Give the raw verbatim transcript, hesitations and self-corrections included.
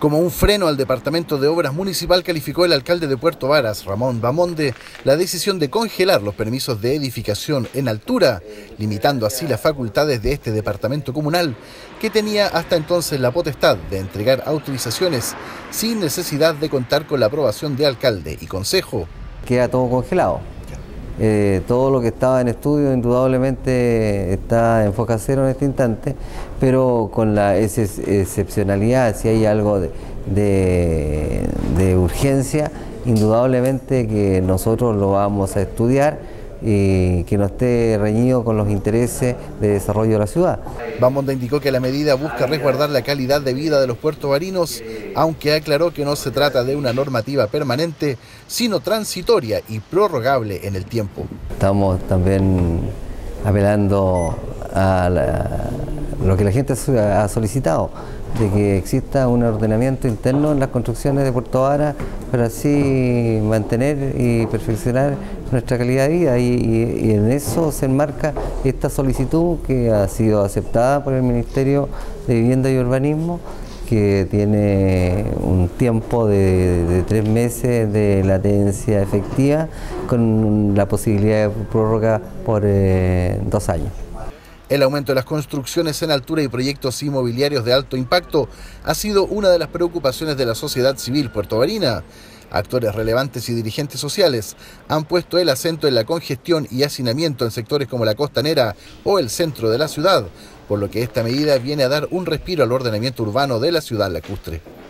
Como un freno al Departamento de Obras Municipal, calificó el alcalde de Puerto Varas, Ramón Bamonde, la decisión de congelar los permisos de edificación en altura, limitando así las facultades de este departamento comunal, que tenía hasta entonces la potestad de entregar autorizaciones sin necesidad de contar con la aprobación de alcalde y consejo. Queda todo congelado. Eh, todo lo que estaba en estudio indudablemente está en foca cero en este instante, pero con la ex excepcionalidad, si hay algo de, de, de urgencia, indudablemente que nosotros lo vamos a estudiar y que no esté reñido con los intereses de desarrollo de la ciudad. Bamonde indicó que la medida busca resguardar la calidad de vida de los puertovarinos, aunque aclaró que no se trata de una normativa permanente, sino transitoria y prorrogable en el tiempo. Estamos también apelando a la, lo que la gente ha solicitado, de que exista un ordenamiento interno en las construcciones de Puerto Varas para así mantener y perfeccionar nuestra calidad de vida, y, y, y en eso se enmarca esta solicitud que ha sido aceptada por el Ministerio de Vivienda y Urbanismo, que tiene un tiempo de, de tres meses de latencia efectiva con la posibilidad de prórroga por eh, dos años. El aumento de las construcciones en altura y proyectos inmobiliarios de alto impacto ha sido una de las preocupaciones de la sociedad civil puertovarina. Actores relevantes y dirigentes sociales han puesto el acento en la congestión y hacinamiento en sectores como la costanera o el centro de la ciudad, por lo que esta medida viene a dar un respiro al ordenamiento urbano de la ciudad lacustre.